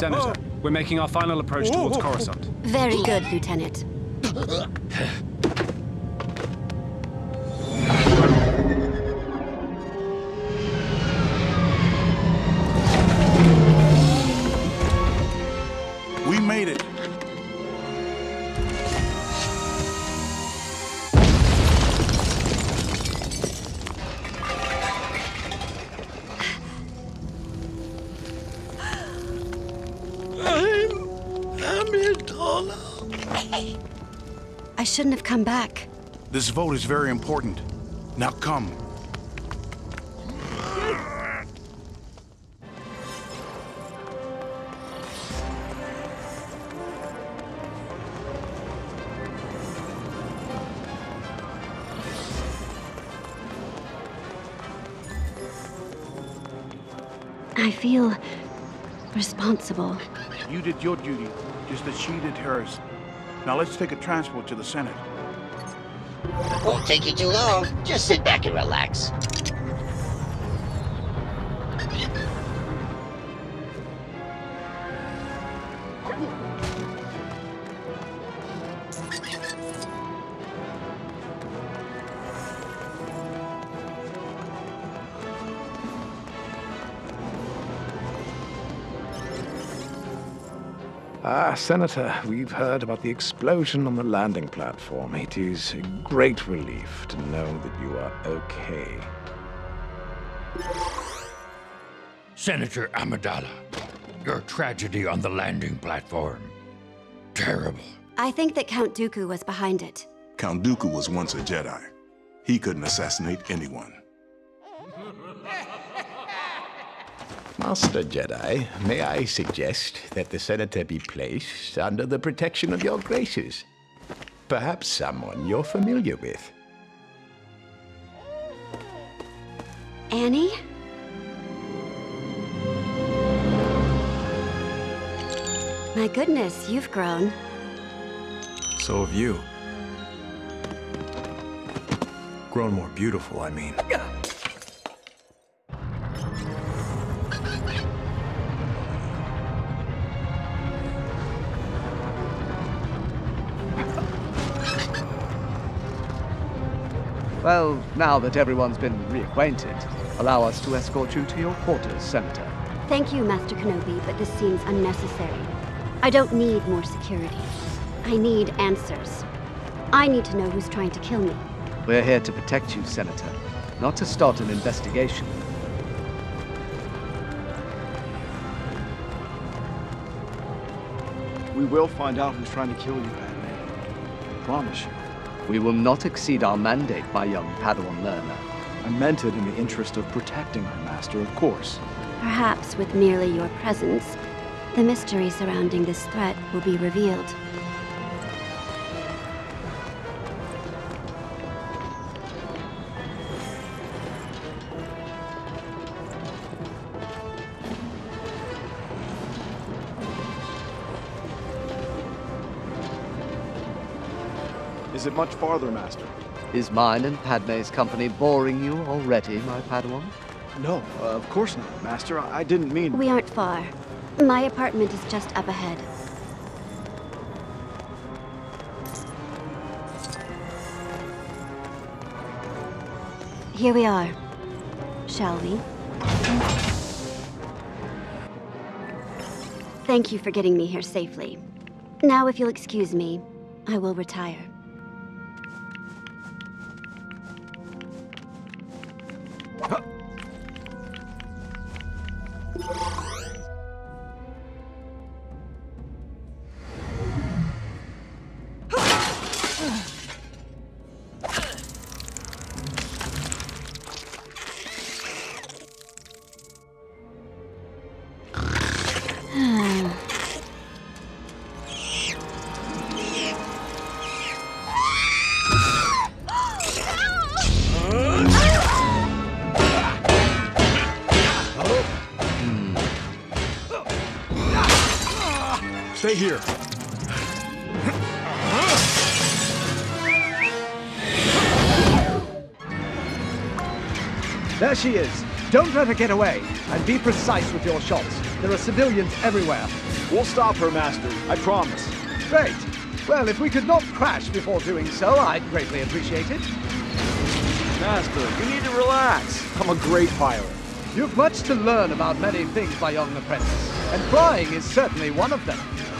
Senator, we're making our final approach towards Coruscant. Very good, Lieutenant. We made it. I shouldn't have come back. This vote is very important. Now come. I feel responsible. You did your duty, just as she did hers. Now let's take a transport to the Senate. Won't take you too long. Just sit back and relax. Senator, we've heard about the explosion on the landing platform. It is a great relief to know that you are okay. Senator Amidala, your tragedy on the landing platform. Terrible. I think that Count Dooku was behind it. Count Dooku was once a Jedi. He couldn't assassinate anyone. Master Jedi, may I suggest that the Senator be placed under the protection of your graces? Perhaps someone you're familiar with. Annie? My goodness, you've grown. So have you. Grown more beautiful, I mean. Well, now that everyone's been reacquainted, allow us to escort you to your quarters, Senator. Thank you, Master Kenobi, but this seems unnecessary. I don't need more security. I need answers. I need to know who's trying to kill me. We're here to protect you, Senator, not to start an investigation. We will find out who's trying to kill you, Padme. I promise you. We will not exceed our mandate, my young Padawan learner. I meant it in the interest of protecting our master, of course. Perhaps with merely your presence, the mystery surrounding this threat will be revealed. Is it much farther, Master? Is mine and Padme's company boring you already, my Padawan? No, of course not, Master. I didn't mean... We aren't far. My apartment is just up ahead. Here we are. Shall we? Thank you for getting me here safely. Now, if you'll excuse me, I will retire. Stay here. There she is. Don't let her get away. And be precise with your shots. There are civilians everywhere. We'll stop her, Master. I promise. Great. Well, if we could not crash before doing so, I'd greatly appreciate it. Master, you need to relax. I'm a great pilot. You've much to learn about many things, my young apprentice, and flying is certainly one of them.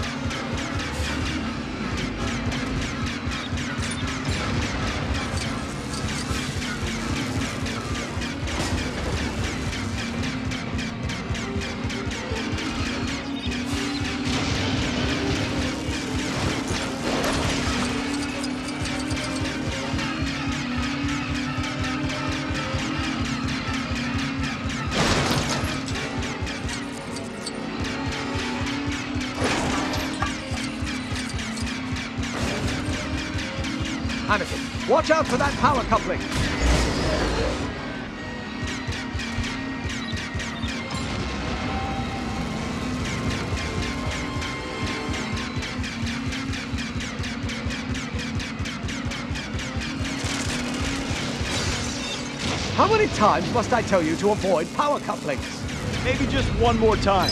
Anakin, watch out for that power coupling! How many times must I tell you to avoid power couplings? Maybe just one more time.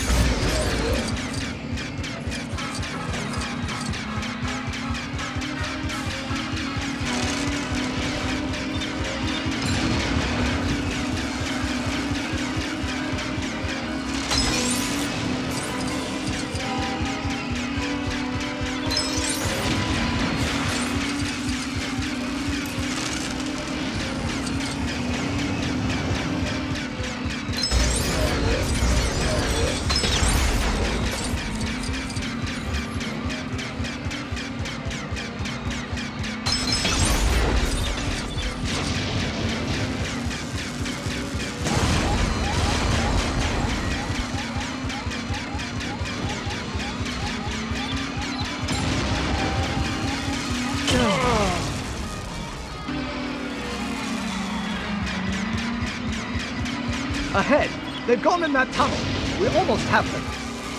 Ahead! They've gone in that tunnel! We almost have them!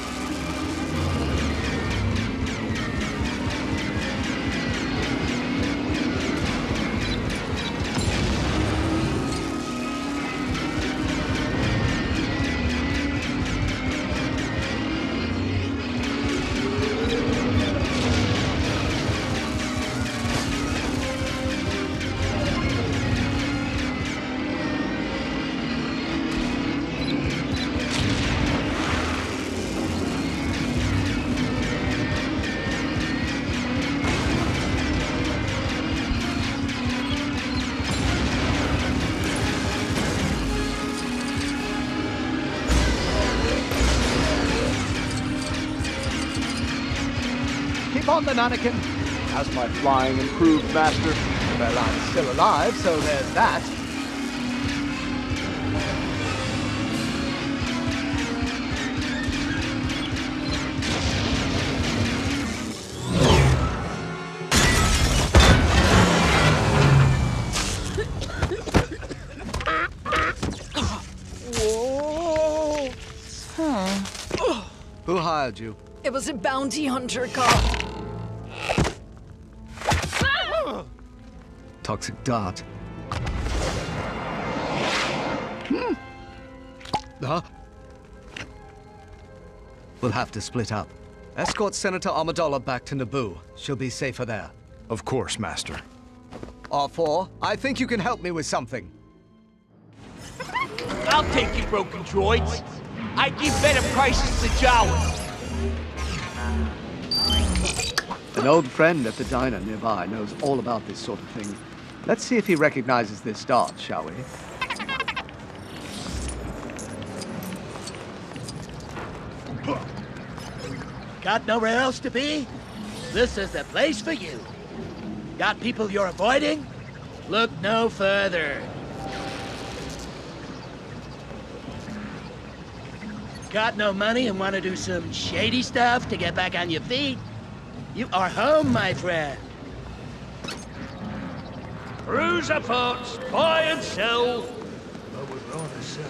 Keep on then, Anakin. How's my flying improved, Master? Well, I'm still alive, so there's that. Whoa. Who hired you? It was a bounty hunter cop. Toxic dart. Huh? We'll have to split up. Escort Senator Amidala back to Naboo. She'll be safer there. Of course, Master. R4, I think you can help me with something. I'll take you, broken droids. I give better prices to Jawas. An old friend at the diner nearby knows all about this sort of thing. Let's see if he recognizes this dart, shall we? Got nowhere else to be? This is the place for you. Got people you're avoiding? Look no further. Got no money and want to do some shady stuff to get back on your feet? You are home, my friend. Cruise ports, buy and sell. But we'd rather sell.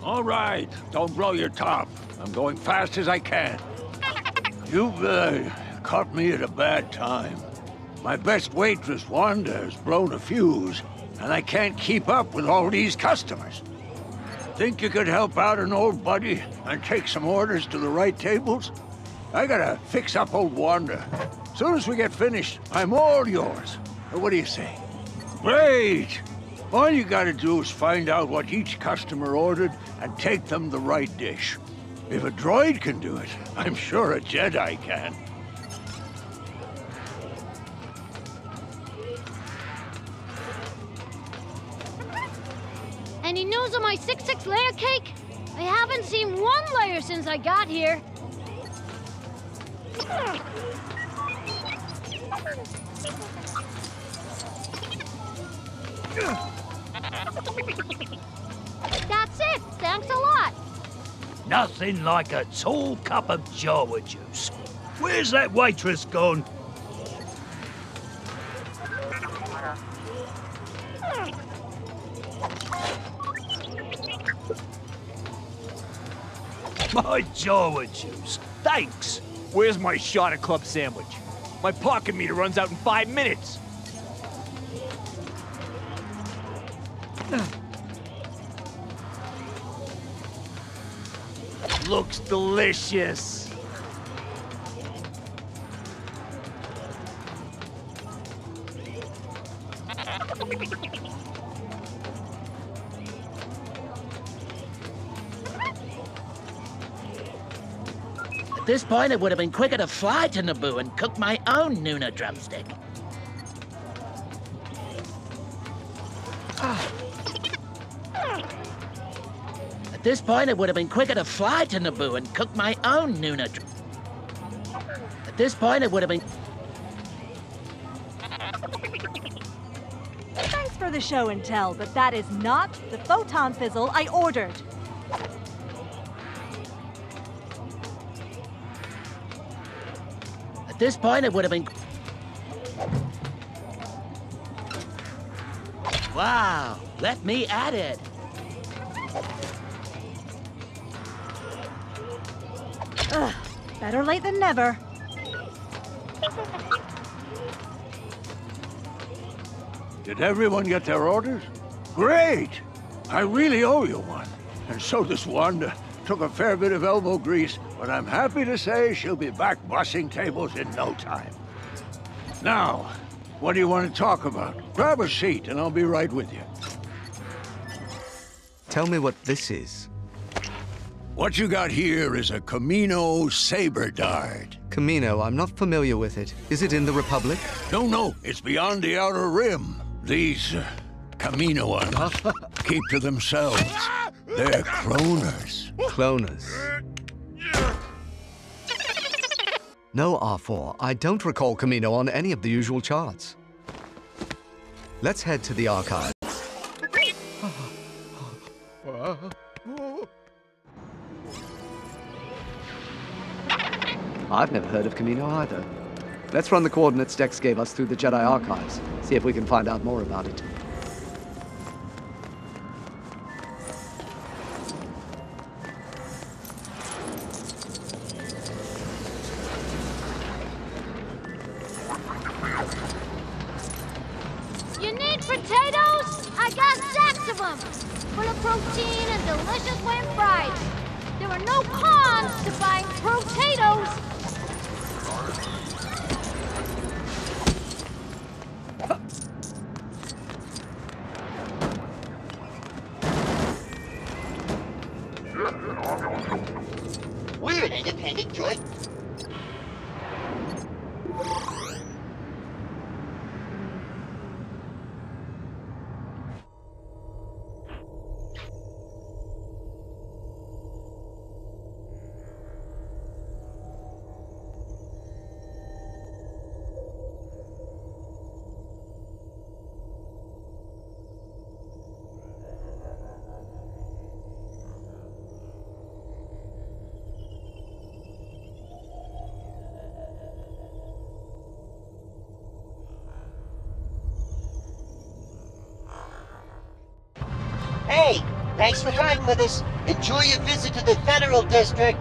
All right, don't blow your top. I'm going fast as I can. You've caught me at a bad time. My best waitress, Wanda, has blown a fuse, and I can't keep up with all these customers. Think you could help out an old buddy and take some orders to the right tables? I gotta fix up old Wanda. As soon as we get finished, I'm all yours. What do you say? Great! All you gotta do is find out what each customer ordered and take them the right dish. If a droid can do it, I'm sure a Jedi can. Any news on my 6-6 layer cake? I haven't seen one layer since I got here. That's it. Thanks a lot. Nothing like a tall cup of Jawa juice. Where's that waitress gone? My Jawa juice. Thanks. Where's my shot at club sandwich? My pocket meter runs out in 5 minutes. Looks delicious. At this point, it would have been quicker to fly to Naboo and cook my own Nuna drumstick. At this point, it would have been quicker to fly to Naboo and cook my own Nuna At this point, it would have been... Thanks for the show and tell, but that is not the photon fizzle I ordered. At this point, it would have been... Wow, let me at it. Ugh, better late than never. Did everyone get their orders? Great! I really owe you one. And so does Wanda. Took a fair bit of elbow grease, but I'm happy to say she'll be back bussing tables in no time. Now, what do you want to talk about? Grab a seat and I'll be right with you. Tell me what this is. What you got here is a Kamino saber dart. Kamino, I'm not familiar with it. Is it in the Republic? No, it's beyond the Outer Rim. These Kaminoans keep to themselves. They're cloners. Cloners. No, R4. I don't recall Kamino on any of the usual charts. Let's head to the archive. I've never heard of Kamino either. Let's run the coordinates Dex gave us through the Jedi archives. See if we can find out more about it. You need potatoes? I got sacks of them. Full of protein and delicious when fried. There are no cons to buying potatoes. We're an independent joint. Hey, thanks for riding with us. Enjoy your visit to the Federal District.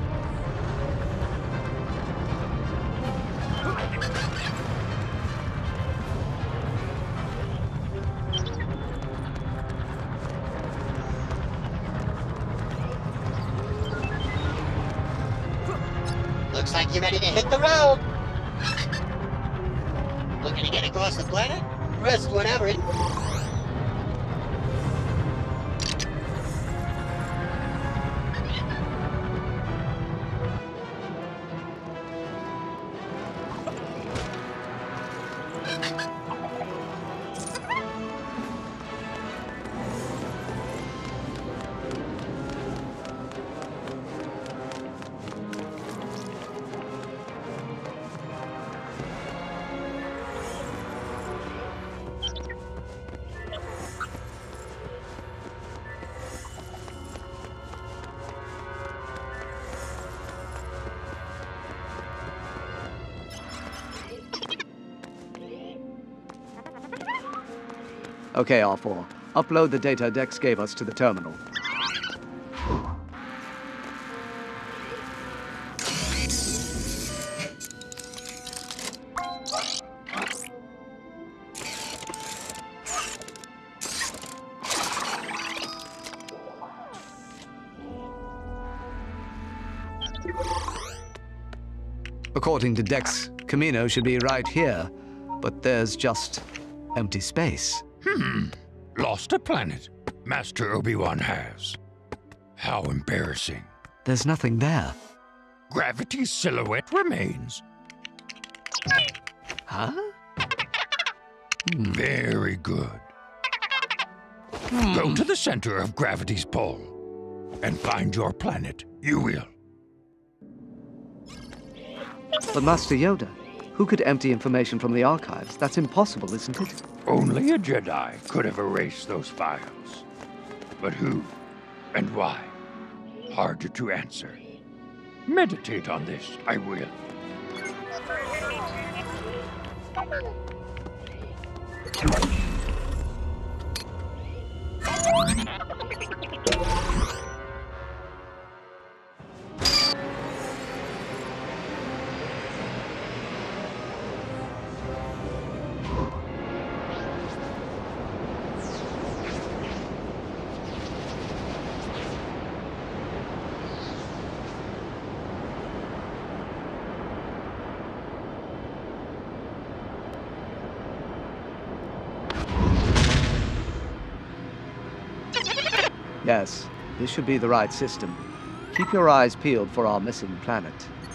Looks like you're ready to hit the road. Looking to get across the planet? Rest whenever it... Okay, R4. Upload the data Dex gave us to the terminal. According to Dex, Camino should be right here, but there's just empty space. Lost a planet. Master Obi-Wan has. How embarrassing. There's nothing there. Gravity's silhouette remains. Huh? Very good. Go to the center of gravity's pull and find your planet. You will. But Master Yoda, who could empty information from the archives? That's impossible, isn't it? Only a Jedi could have erased those files. But who and why? Harder to answer. Meditate on this, I will. Yes, this should be the right system. Keep your eyes peeled for our missing planet.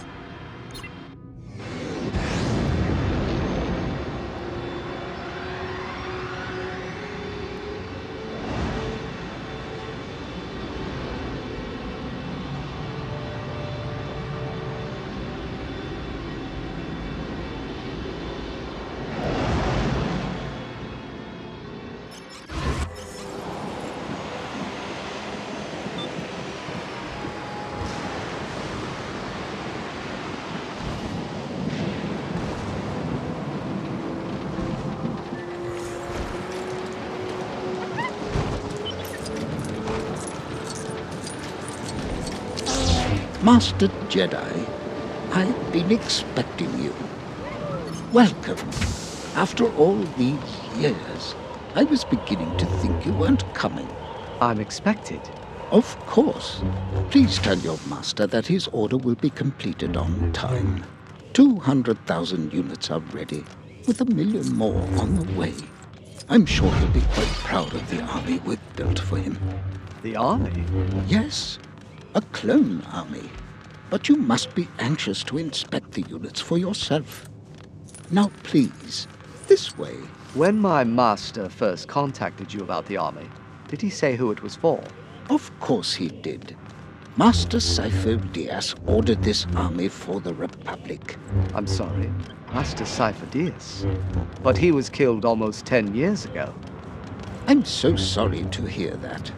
Master Jedi, I've been expecting you. Welcome. After all these years, I was beginning to think you weren't coming. I'm expected. Of course. Please tell your master that his order will be completed on time. 200,000 units are ready, with 1 million more on the way. I'm sure he'll be quite proud of the army we've built for him. The army? Yes. A clone army. But you must be anxious to inspect the units for yourself. Now please, this way. When my master first contacted you about the army, did he say who it was for? Of course he did. Master Sifo Dyas ordered this army for the Republic. I'm sorry, Master Sifo Dyas. But he was killed almost 10 years ago. I'm so sorry to hear that.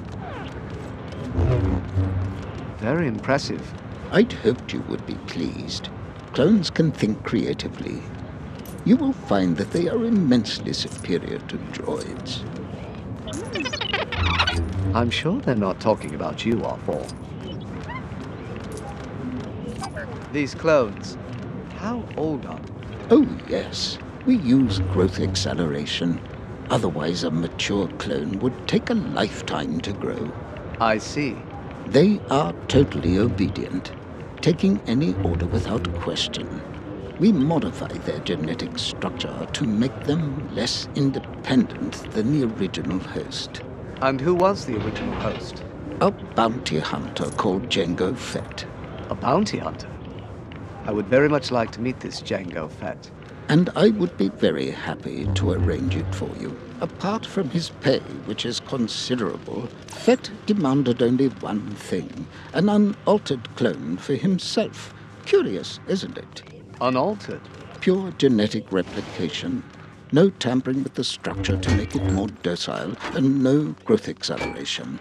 Very impressive. I'd hoped you would be pleased. Clones can think creatively. You will find that they are immensely superior to droids. I'm sure they're not talking about you, R4. These clones, how old are they? Oh, yes. We use growth acceleration. Otherwise, a mature clone would take a lifetime to grow. I see. They are totally obedient, taking any order without question. We modify their genetic structure to make them less independent than the original host. And who was the original host? A bounty hunter called Jango Fett. A bounty hunter? I would very much like to meet this Jango Fett. And I would be very happy to arrange it for you. Apart from his pay, which is considerable, Fett demanded only one thing, an unaltered clone for himself. Curious, isn't it? Unaltered? Pure genetic replication. No tampering with the structure to make it more docile, and no growth acceleration.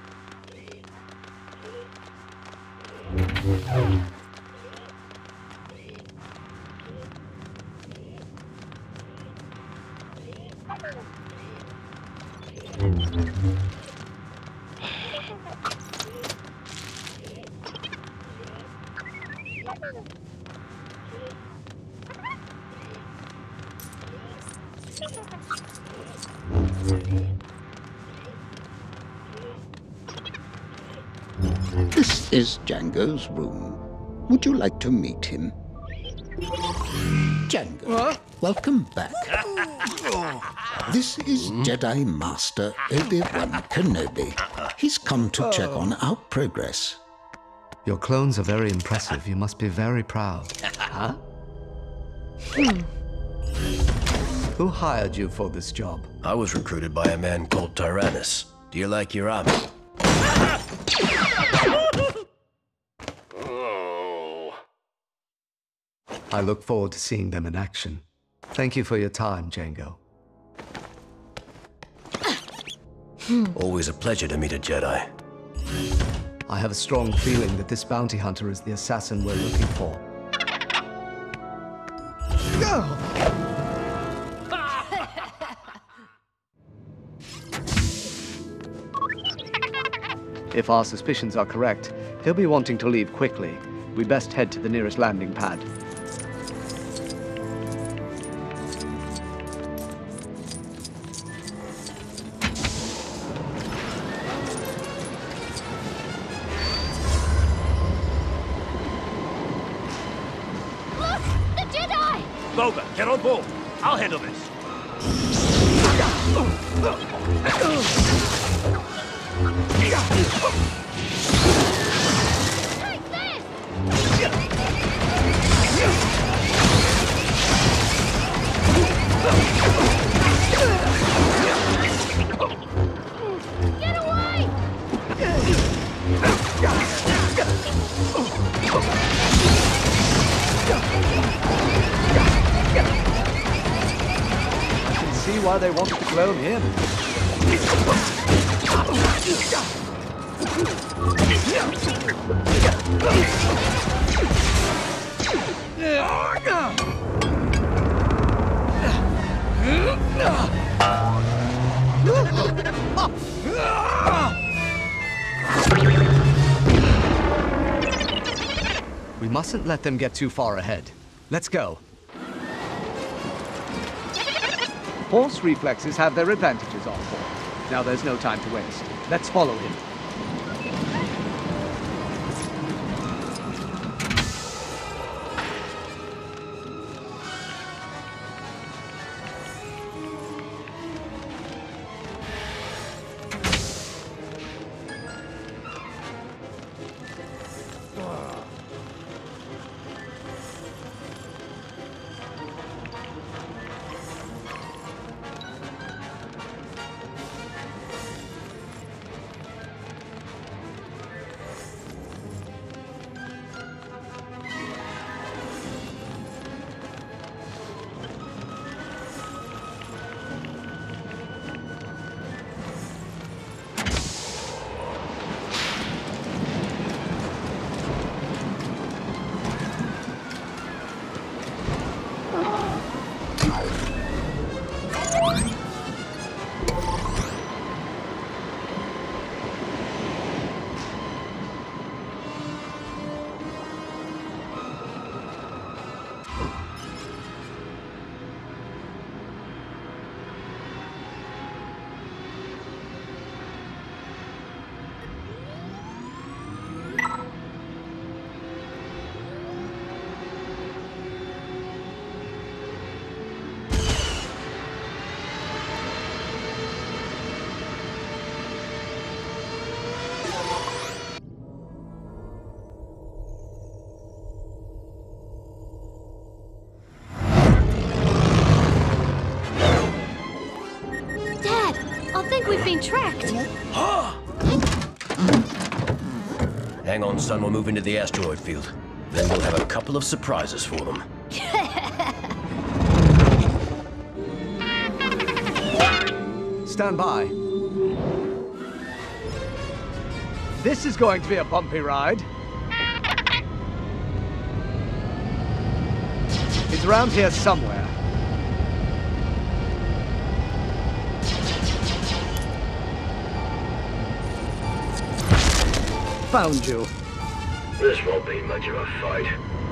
This is Jango's room. Would you like to meet him? Jango, welcome back. This is Jedi Master Obi-Wan Kenobi. He's come to check on our progress. Your clones are very impressive. You must be very proud. Huh? Who hired you for this job? I was recruited by a man called Tyrannus. Do you like your army? I look forward to seeing them in action. Thank you for your time, Jango. Always a pleasure to meet a Jedi. I have a strong feeling that this bounty hunter is the assassin we're looking for. If our suspicions are correct, he'll be wanting to leave quickly. We best head to the nearest landing pad. Boba, get on board. I'll handle this. Take this! Get away! See why they wanted to clone him. We mustn't let them get too far ahead. Let's go. Force reflexes have their advantages, R4. Now there's no time to waste. Let's follow him. I'll think we've been tracked. Hang on, son. We'll move into the asteroid field. Then we'll have a couple of surprises for them. Stand by. This is going to be a bumpy ride. He's around here somewhere. Found you. This won't be much of a fight.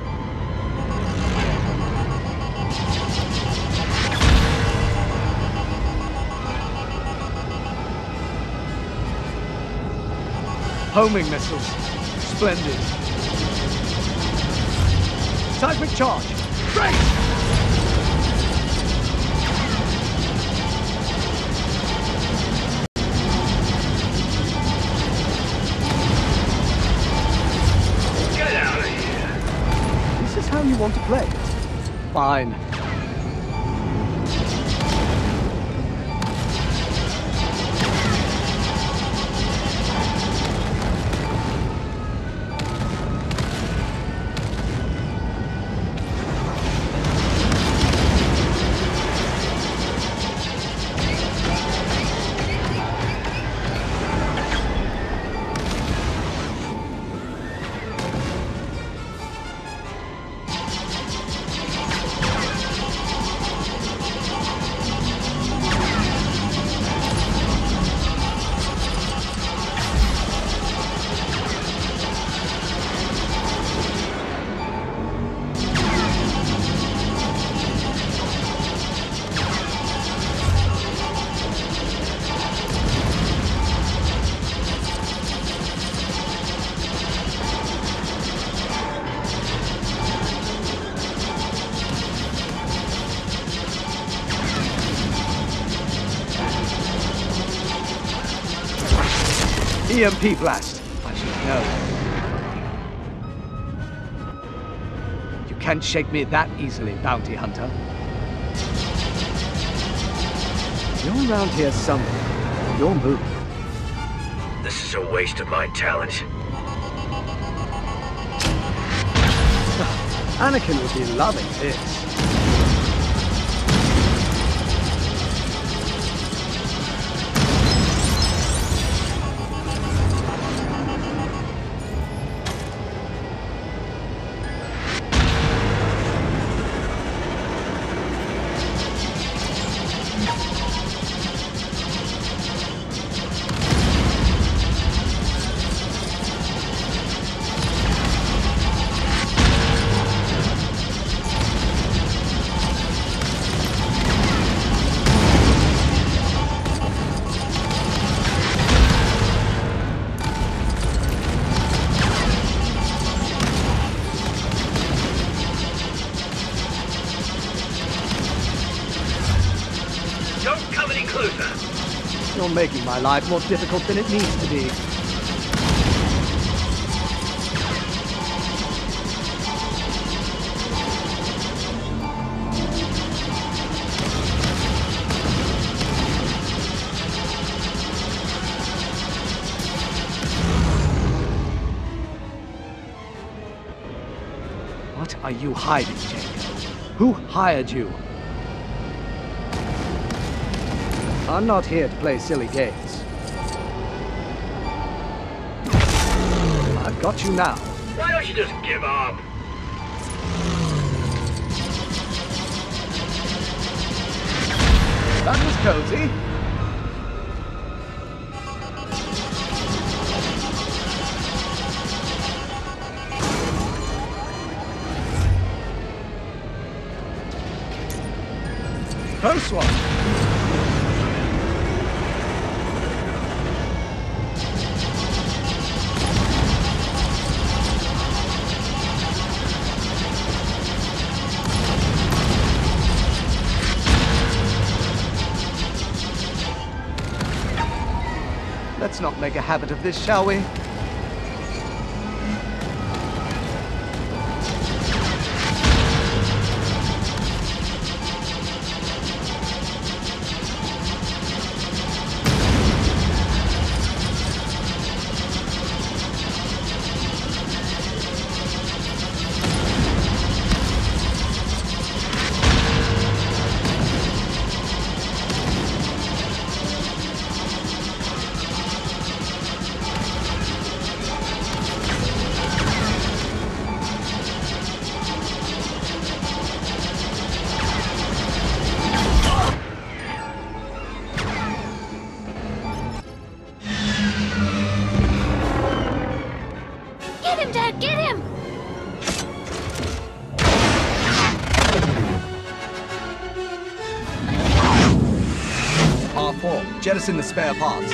Homing missiles. Splendid. Seismic charge. Great! Get out of here! This is how you want to play it. Fine. EMP blast. I should know. You can't shake me that easily, bounty hunter. You're around here somewhere. Your move. This is a waste of my talent. Anakin would be loving this. You're making my life more difficult than it needs to be. What are you hiding, Jacob? Who hired you? I'm not here to play silly games. I've got you now. Why don't you just give up? That was cozy. Close one. Let's not make a habit of this, shall we? him, Dad! Get him! R4, jettison the spare parts.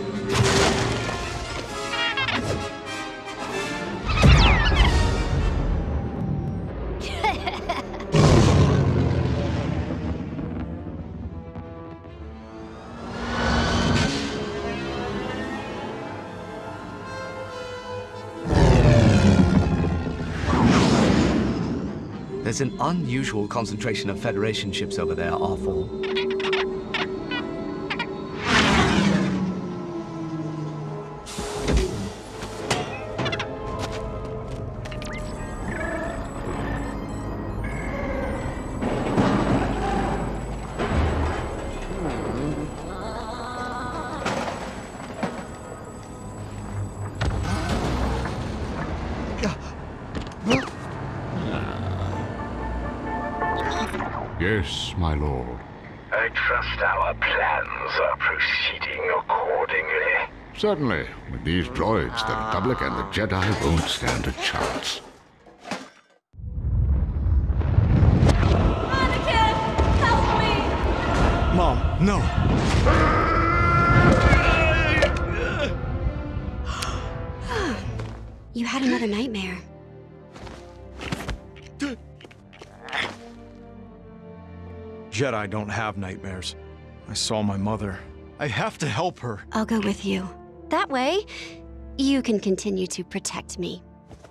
There's an unusual concentration of Federation ships over there, R4. Yes, my lord. I trust our plans are proceeding accordingly. Certainly. With these droids, the Republic and the Jedi won't stand a chance. Anakin! Help me! Mom, no! You had another nightmare. Jedi don't have nightmares. I saw my mother. I have to help her. I'll go with you. That way, you can continue to protect me.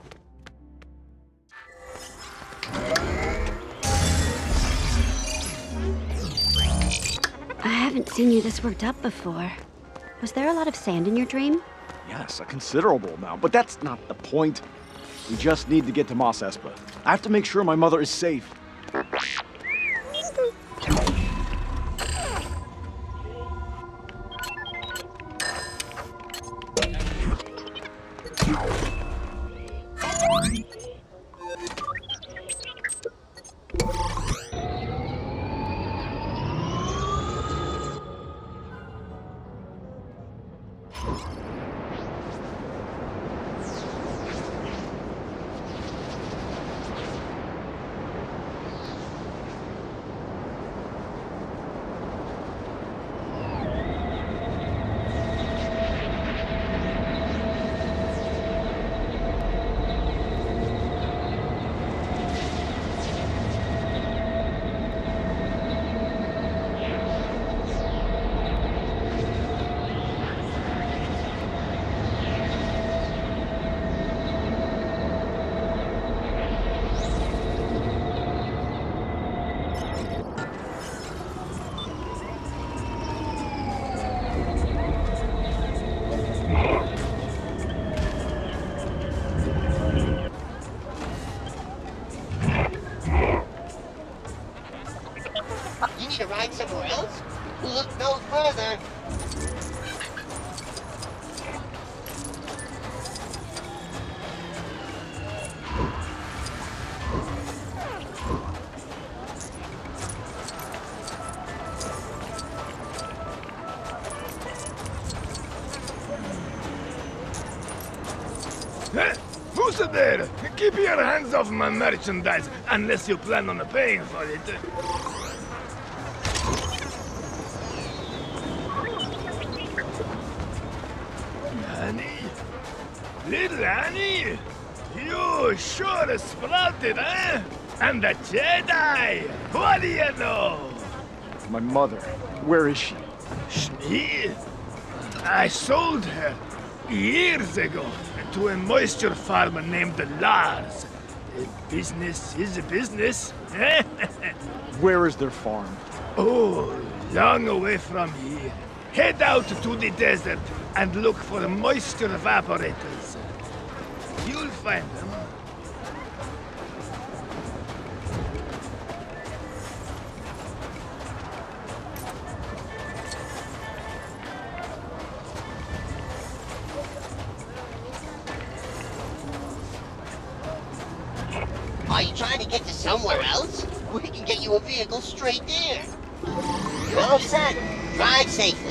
I haven't seen you this worked up before. Was there a lot of sand in your dream? Yes, a considerable amount, but that's not the point. We just need to get to Mos Espa. I have to make sure my mother is safe. You need to ride somewhere else? Look no further. Who's there? Keep your hands off my merchandise, unless you plan on paying for it. Annie? Little Annie? You sure sprouted, eh? And the Jedi! What do you know? My mother, where is she? Me? I sold her years ago to a moisture farmer named Lars. Business is a business. Where is their farm? Oh, long away from here. Head out to the desert and look for moisture evaporators. You'll find them. Are you trying to get to somewhere else? We can get you a vehicle straight there. You're all set. Drive safely.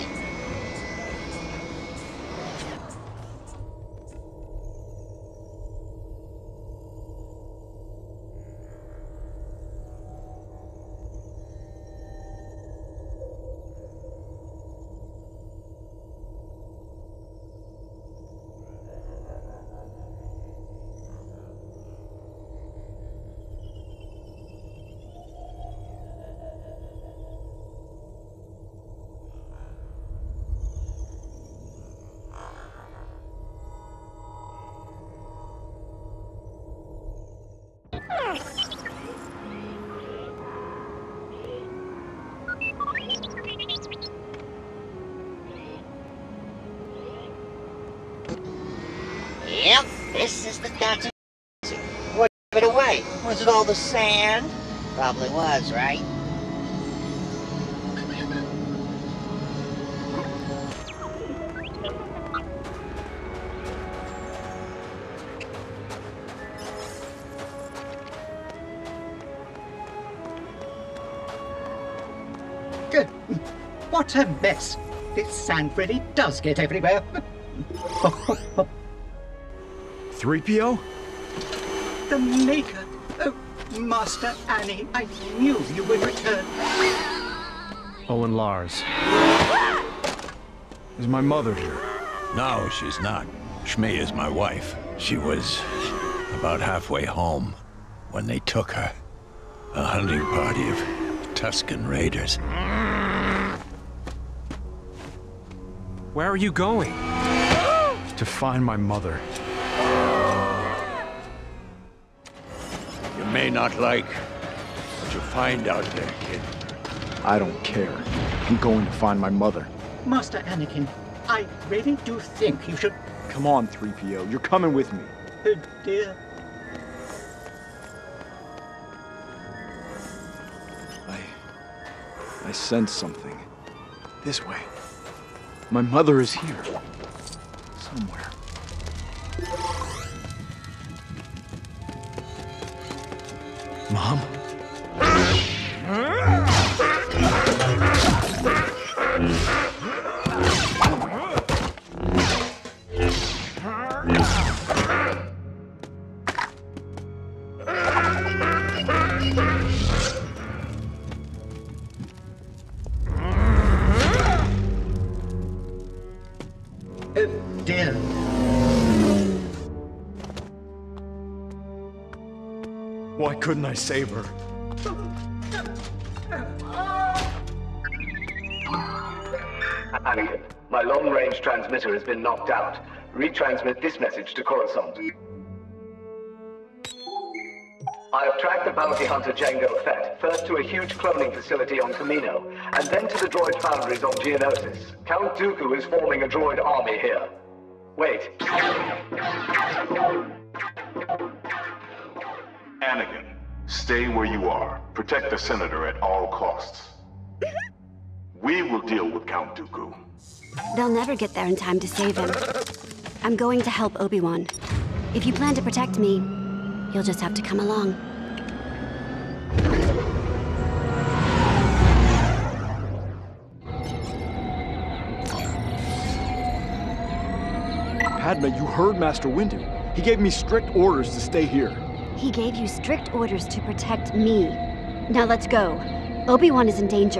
Well, this is the doctor. What gave it away? Was it all the sand? Probably was, right? Good. What a mess. This sand really does get everywhere. 3PO? The Maker. Oh, Master Annie, I knew you would return. Owen Lars. Is my mother here? No, she's not. Shmi is my wife. She was about halfway home when they took her. A hunting party of Tusken Raiders. Where are you going? To find my mother. You may not like what you find out there, kid. I don't care. I'm going to find my mother. Master Anakin, I really do think you should... Come on, 3PO. You're coming with me. Oh, dear. I sense something. This way. My mother is here. Somewhere. Mom? Dear. Why couldn't I save her? Anakin, my long-range transmitter has been knocked out. Retransmit this message to Coruscant. I have tracked the bounty hunter Jango Fett, first to a huge cloning facility on Kamino, and then to the droid foundries on Geonosis. Count Dooku is forming a droid army here. Wait. Anakin, stay where you are. Protect the Senator at all costs. We will deal with Count Dooku. They'll never get there in time to save him. I'm going to help Obi-Wan. If you plan to protect me, you'll just have to come along. Padme, you heard Master Windu. He gave me strict orders to stay here. He gave you strict orders to protect me. Now let's go. Obi-Wan is in danger.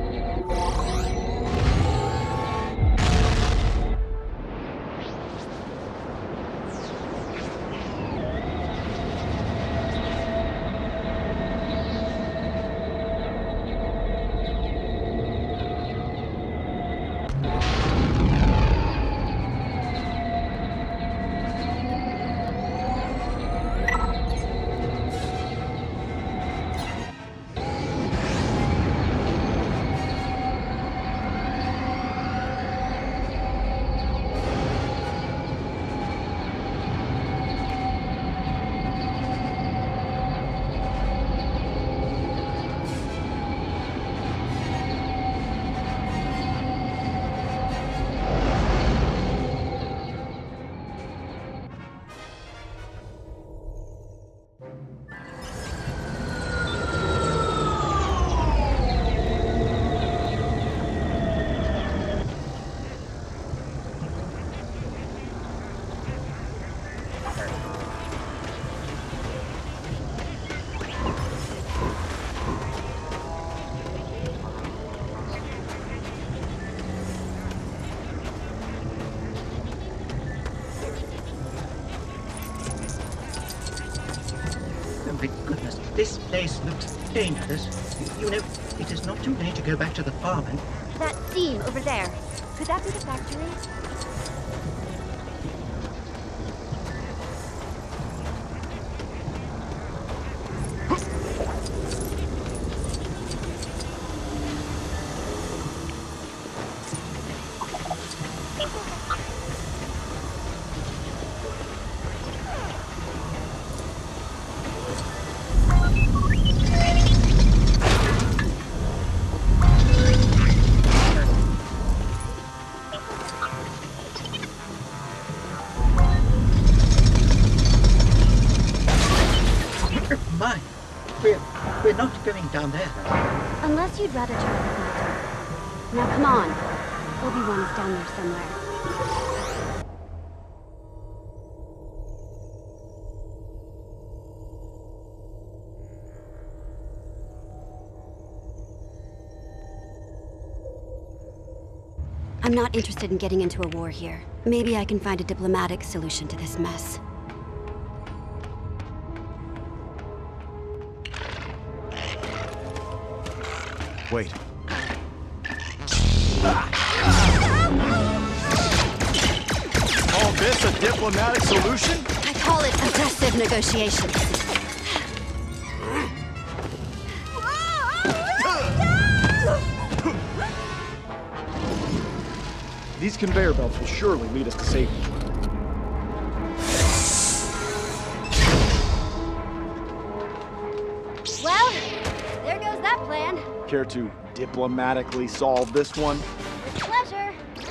This place looks dangerous. You know, it is not too late to go back to the farm and... That seam over there. Could that be the factory? down there. Unless you'd rather try the back door. Now come on. Obi-Wan is down there somewhere. I'm not interested in getting into a war here. Maybe I can find a diplomatic solution to this mess. Wait. Call this a diplomatic solution? I call it aggressive negotiations. These conveyor belts will surely lead us to safety. Well, there goes that plan. Care to diplomatically solve this one? With pleasure.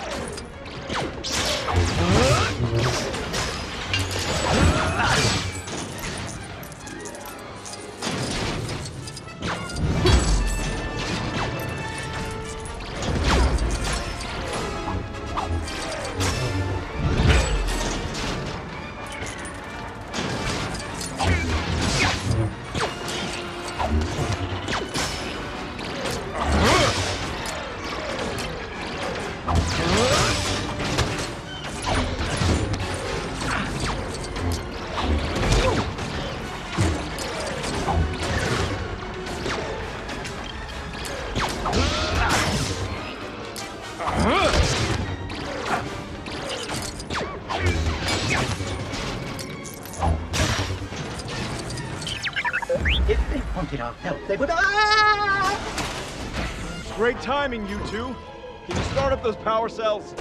If they wanted our help, they would... Ah! Great timing, you two. Can you start up those power cells?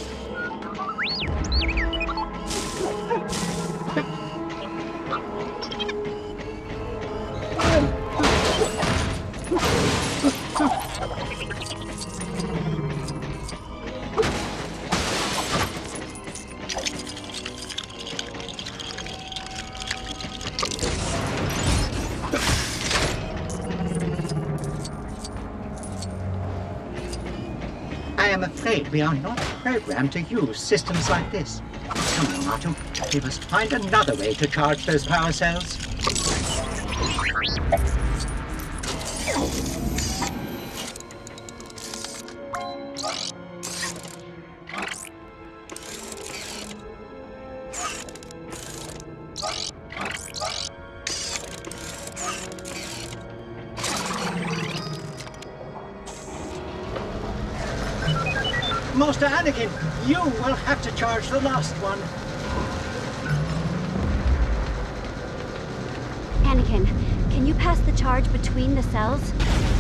I am afraid we are not programmed to use systems like this. Come on, Artu. We must find another way to charge those power cells. Master Anakin, you will have to charge the last one. Anakin, can you pass the charge between the cells?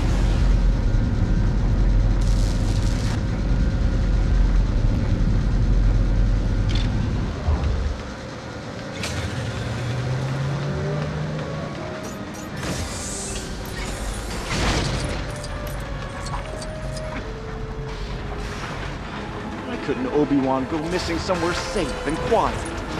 Couldn't Obi-Wan go missing somewhere safe and quiet?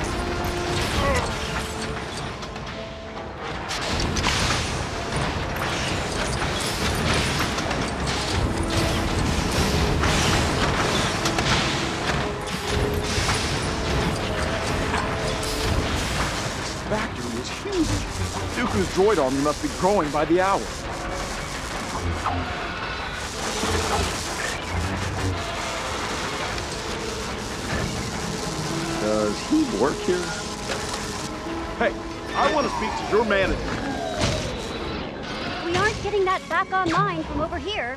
This factory is huge. Dooku's droid army must be growing by the hour. Does he work here? Hey, I want to speak to your manager. We aren't getting that back online from over here.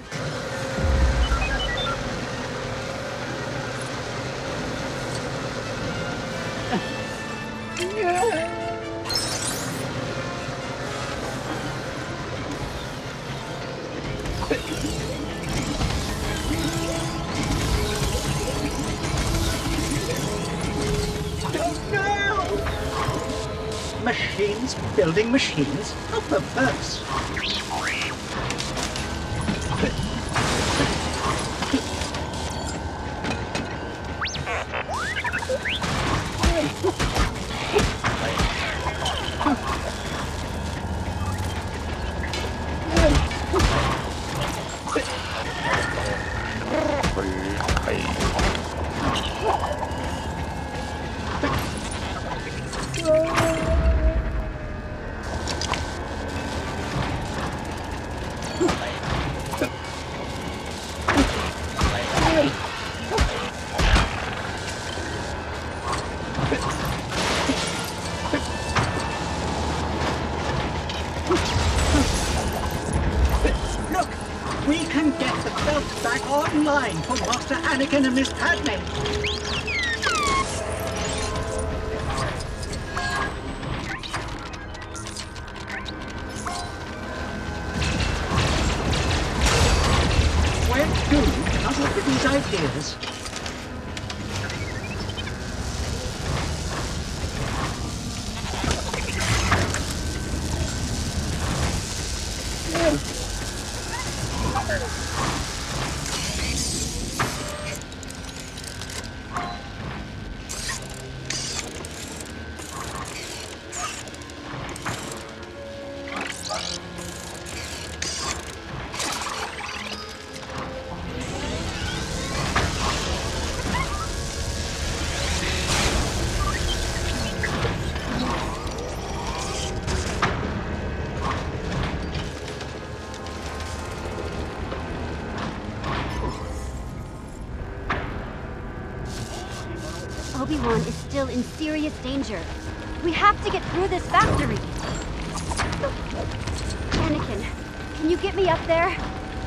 Machines building machines? How perverse. line for Master Anakin and Miss Padme. Where to? Come up with these ideas. Obi-Wan is still in serious danger. We have to get through this factory. Anakin, can you get me up there?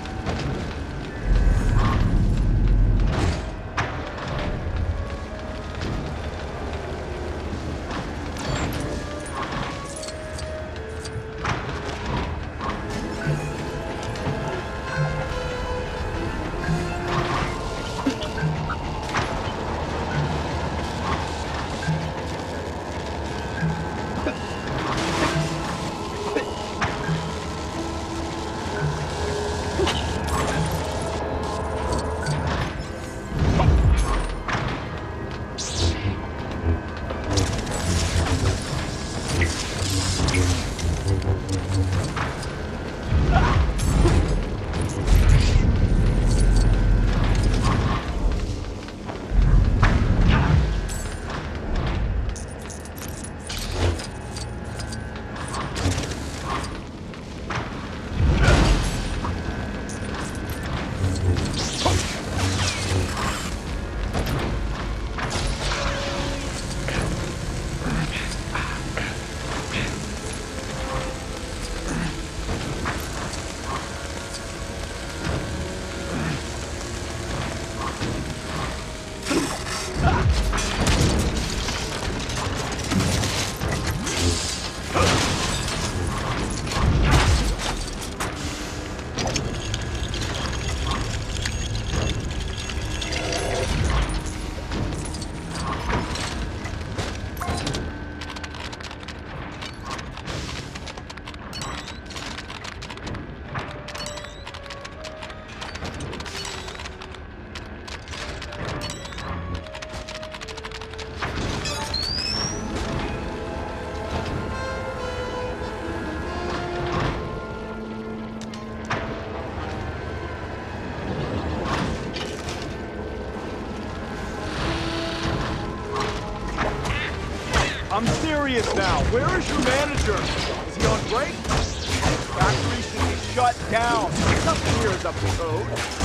I'm serious now. Where is your manager? Is he on break? The factory should be shut down. Nothing here is up to code.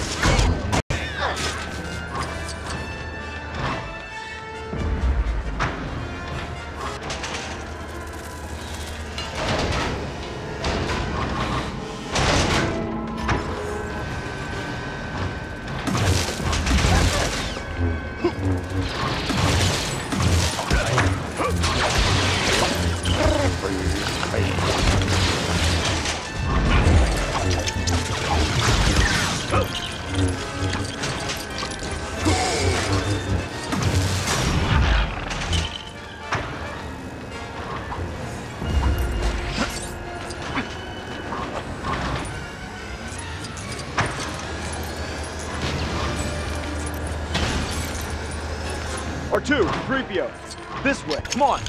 R2, 3PO. This way, come on.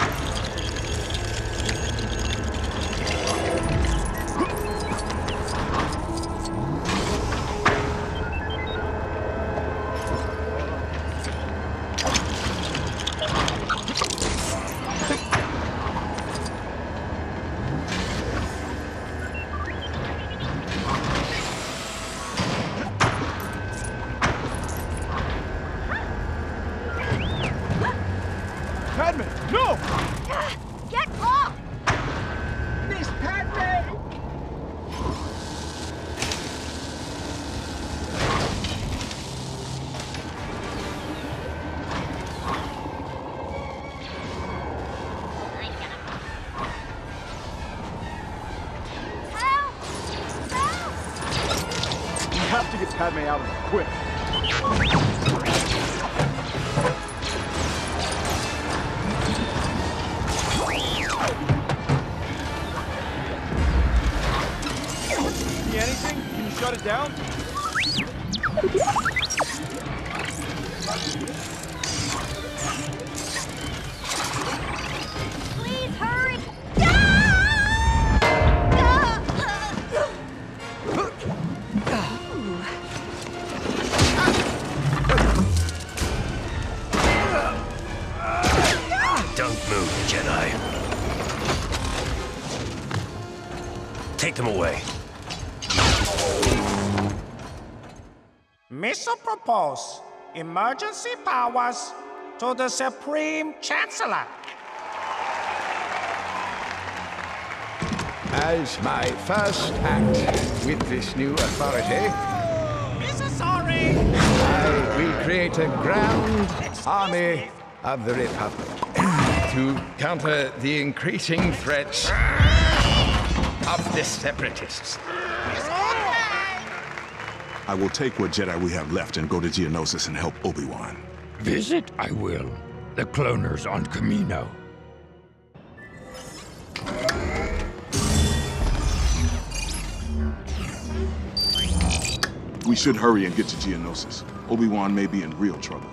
Padme, no! Take them away. Missile propose emergency powers to the Supreme Chancellor. As my first act with this new authority, Sorry. I will create a grand army of the Republic to counter the increasing threats of the Separatists. I will take what Jedi we have left and go to Geonosis and help Obi-Wan. Visit I will. The cloners on Kamino. We should hurry and get to Geonosis. Obi-Wan may be in real trouble.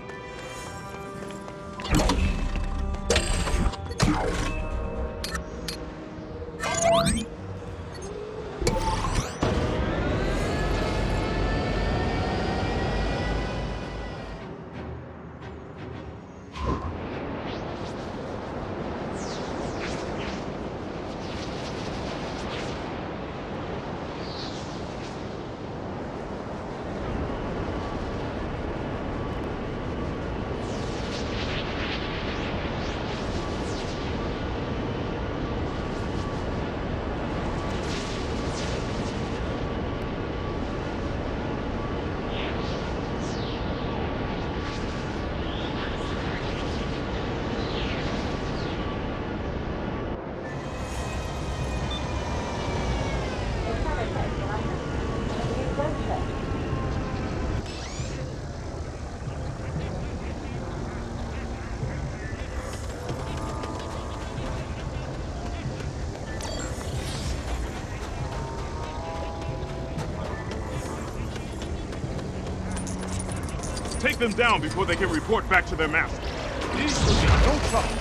Take them down before they can report back to their master. These will be no trouble.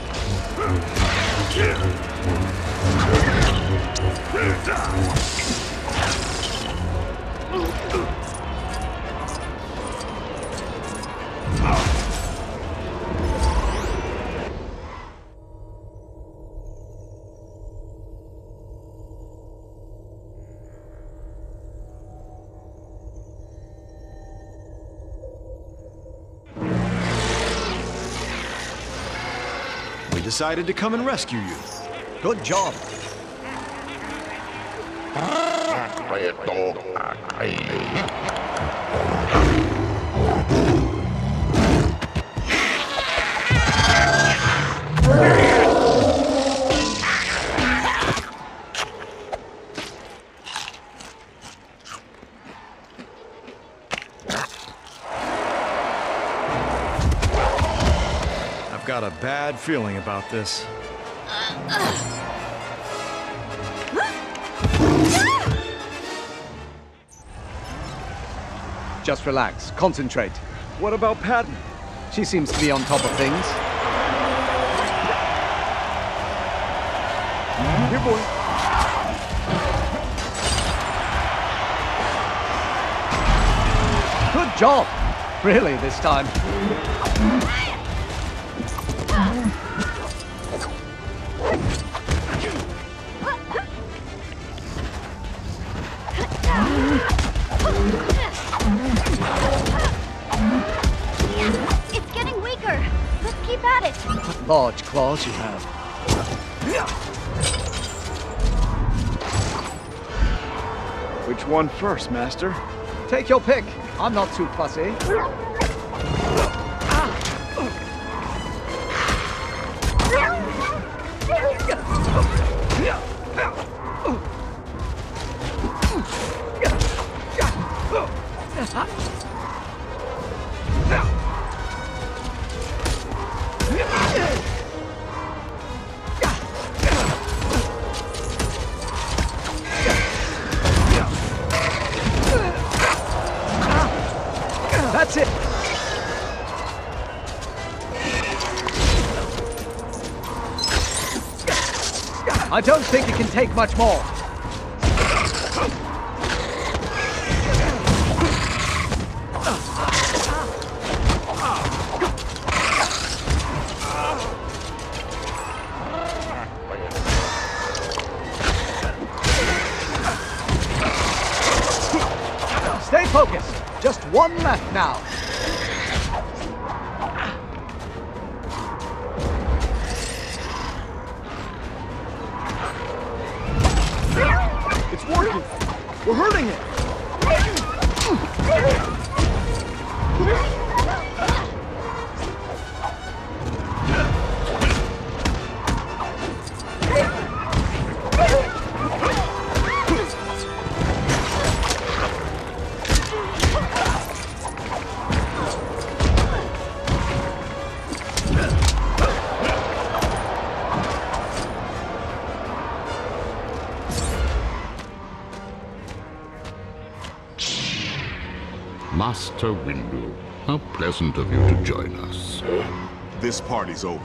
Decided to come and rescue you. Good job. Got a bad feeling about this. Just relax. Concentrate. What about Padme? She seems to be on top of things. Here, boy. Good job. Really, this time. It's getting weaker. Let's keep at it. What large claws you have. Which one first, Master? Take your pick. I'm not too fussy. That's it. I don't think it can take much more. one left now. It's working! We're hurting it! Master Windu, how pleasant of you to join us. This party's over.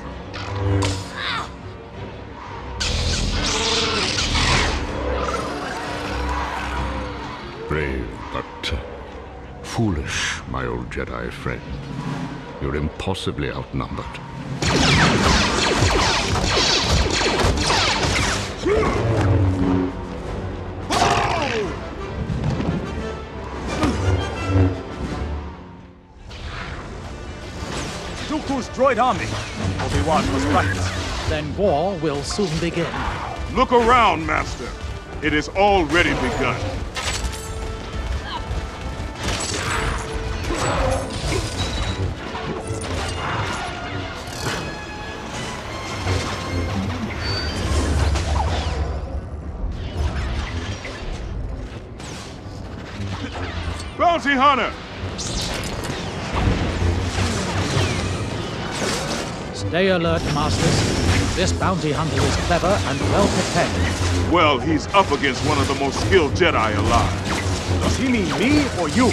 Brave, but foolish, my old Jedi friend. You're impossibly outnumbered. Dooku's droid army. Obi-Wan must practice. Then war will soon begin. Look around, Master. It has already begun. Bounty Hunter! Stay alert, Masters. This bounty hunter is clever and well prepared. Well, he's up against one of the most skilled Jedi alive. Does he mean me or you?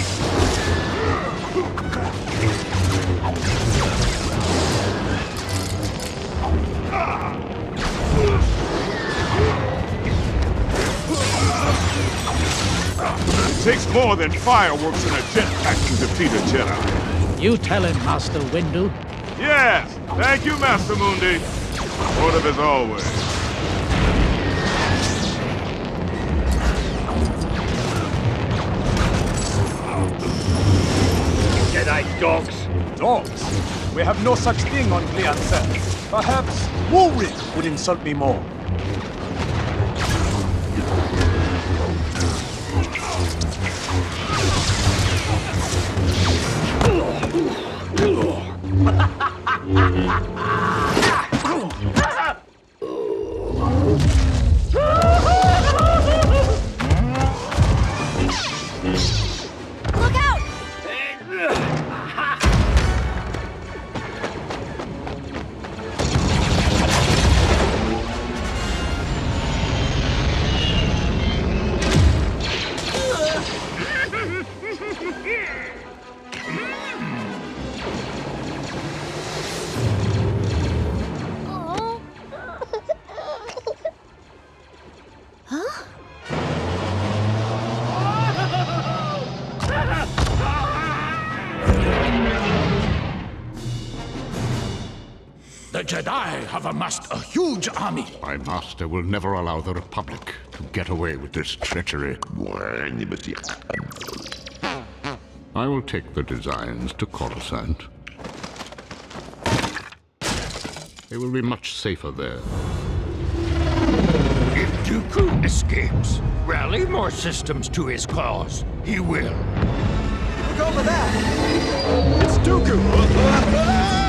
It takes more than fireworks and a jetpack to defeat a Jedi. You tell him, Master Windu. Yes! Thank you, Master Mundi. Supportive as always. Jedi dogs. Dogs? We have no such thing on Glianset. Perhaps Woolrich would insult me more. Look out! The Jedi have amassed a huge army. My master will never allow the Republic to get away with this treachery. I will take the designs to Coruscant. They will be much safer there. If Dooku escapes, rally more systems to his cause. He will. Look over there! It's Dooku!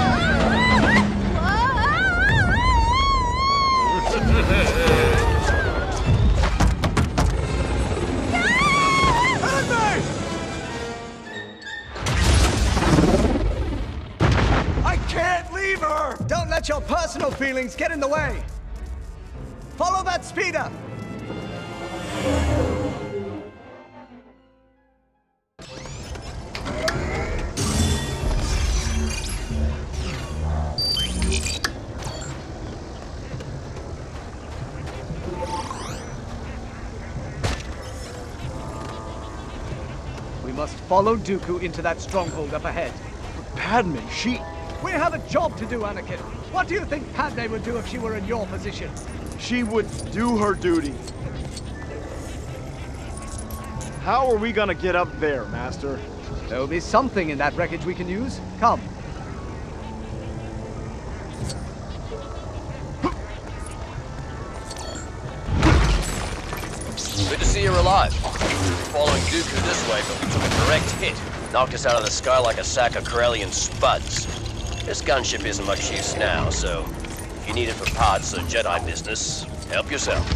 I can't leave her! Don't let your personal feelings get in the way. Follow that speeder! We must follow Dooku into that stronghold up ahead. But Padme, she... We have a job to do, Anakin. What do you think Padme would do if she were in your position? She would do her duty. How are we gonna get up there, Master? There will be something in that wreckage we can use. Come. Good to see you're alive. We were following Dooku this way, but we took a direct hit. Knocked us out of the sky like a sack of Corellian spuds. This gunship isn't much use now, so if you need it for parts or Jedi business, help yourself.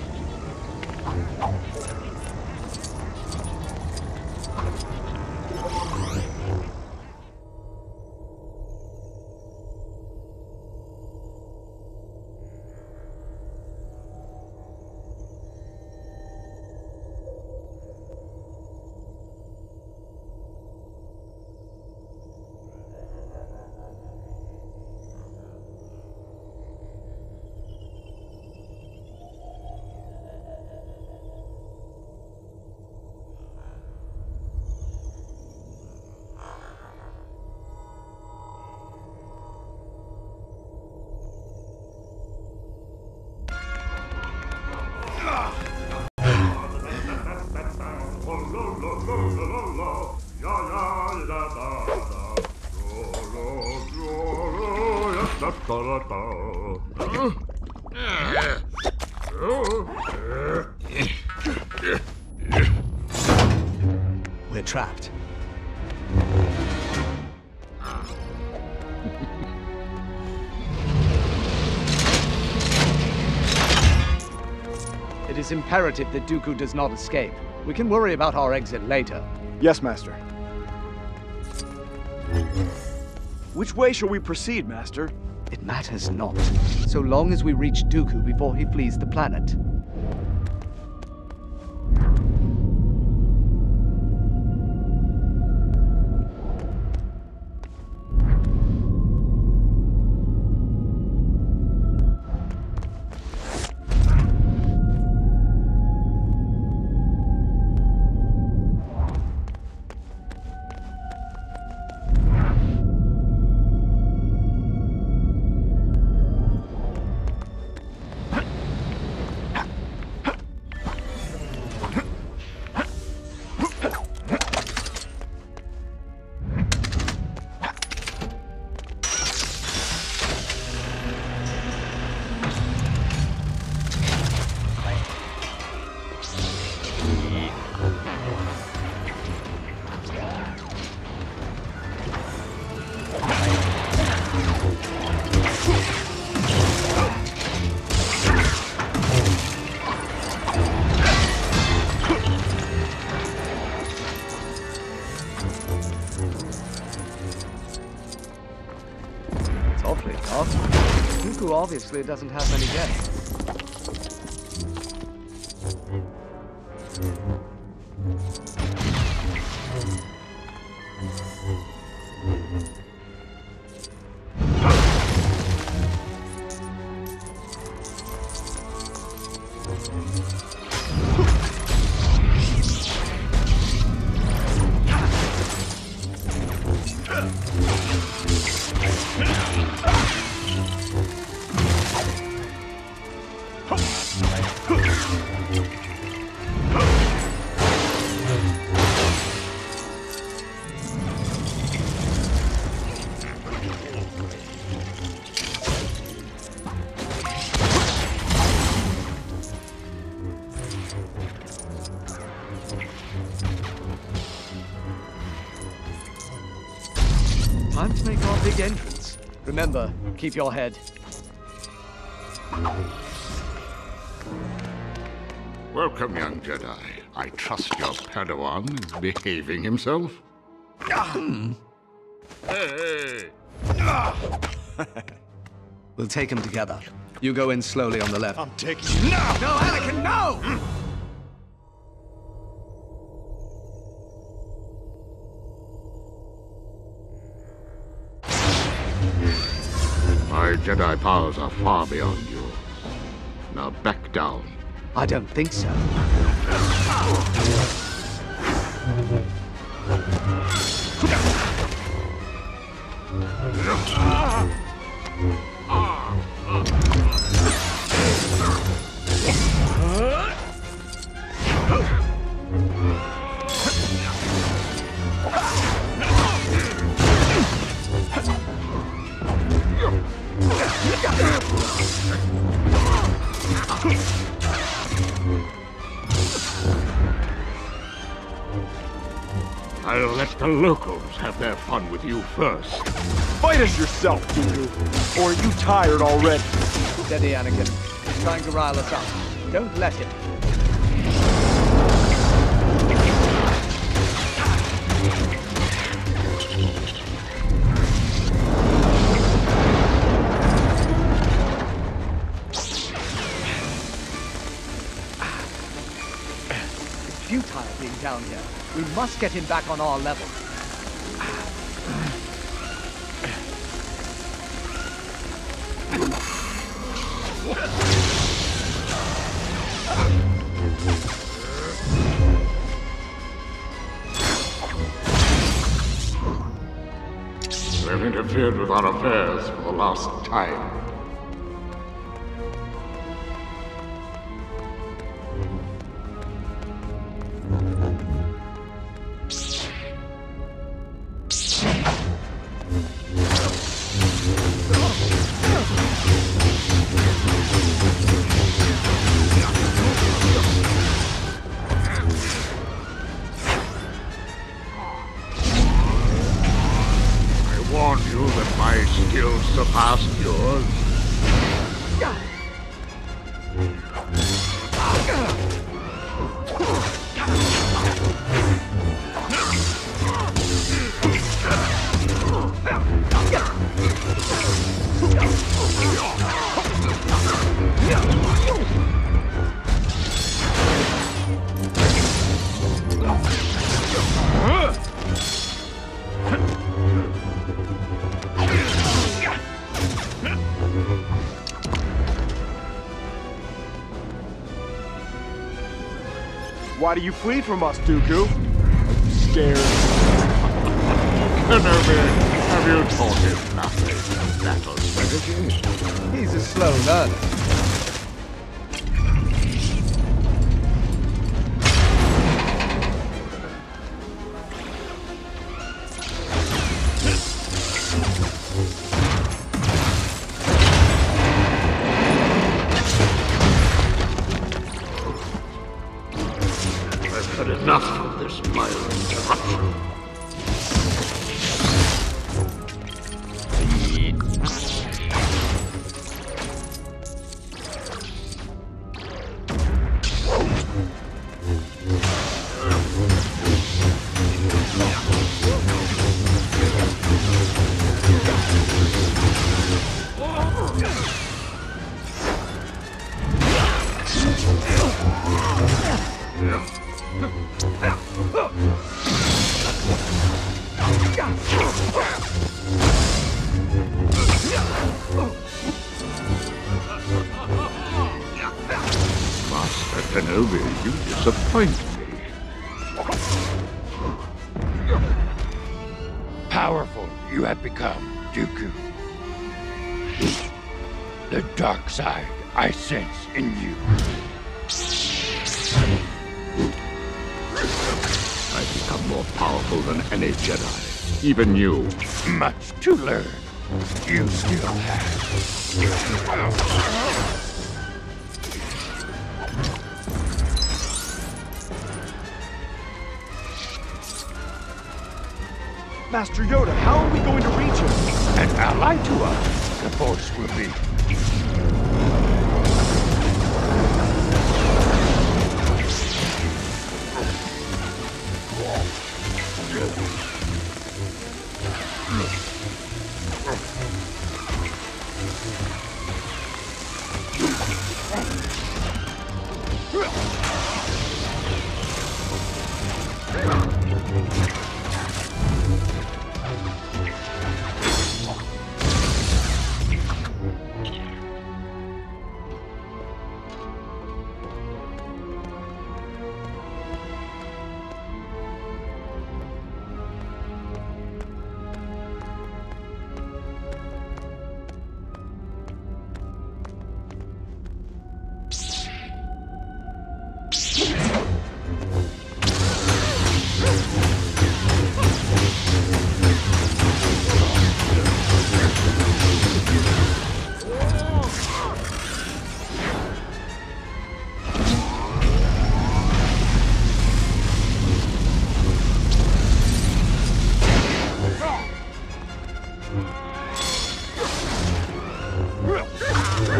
We're trapped. It is imperative that Dooku does not escape. We can worry about our exit later. Yes, Master. Which way shall we proceed, Master? It matters not, so long as we reach Dooku before he flees the planet. Dooku obviously doesn't have many guests. Time to make our big entrance. Remember, keep your head. Welcome, young Jedi. I trust your Padawan is behaving himself. Hey! We'll take him together. You go in slowly on the left. I'm taking you. No! No, Anakin, no! My Jedi powers are far beyond you. Now back down. I don't think so. I'll let the locals have their fun with you first. Fight us yourself, Dooku. Or are you tired already? Steady, Anakin. He's trying to rile us up. Don't let him. It's futile being down here. We must get him back on our level. They've interfered with our affairs for the last time. Surpassed yours. Why do you flee from us, Dooku? Are you scared? Kenobi, have you taught him nothing? Battle strategy? He's a slow learner. Enough of this mild interruption. Master Kenobi, you disappoint me. Powerful you have become, Dooku. The dark side I sense in you. I've become more powerful than any Jedi. Even you. Much to learn. You still have. Master Yoda, how are we going to reach him? An ally to us, the Force will be.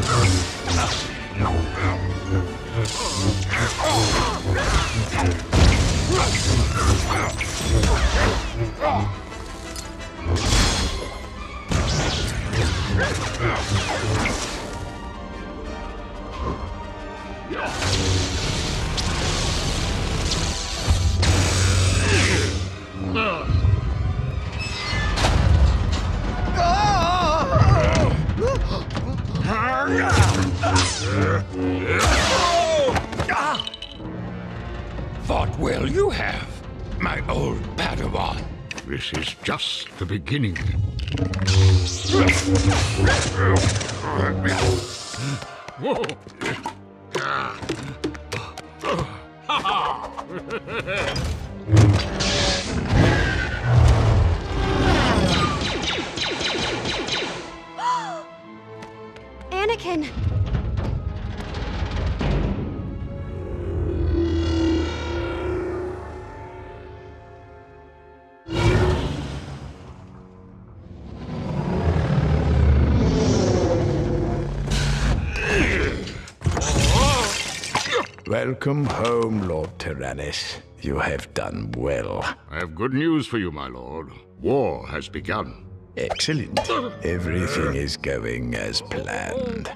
Fought well you have, my old Padawan. This is just the beginning. Whoa. Anakin! Welcome home, Lord Tyrannus. You have done well. I have good news for you, my lord. War has begun. Excellent. Everything is going as planned.